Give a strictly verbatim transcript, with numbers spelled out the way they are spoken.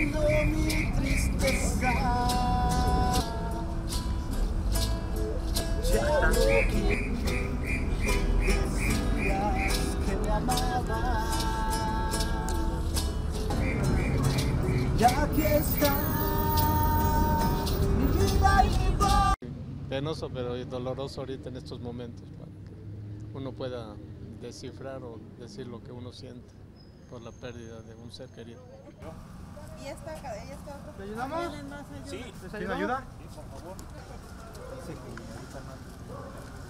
llorando mi tristeza. Ya no quiero decías que me amabas. Ya que está mi vida y mi voz. Penoso, pero doloroso ahorita en estos momentos, para que uno pueda descifrar o decir lo que uno siente por la pérdida de un ser querido. ¿Y esta, ella está otra? ¿Te ayudamos? ¿Tienen más ayuda? Sí. ¿Les ayuda? ¿Ayuda? Sí, por favor. Dice que ahorita no.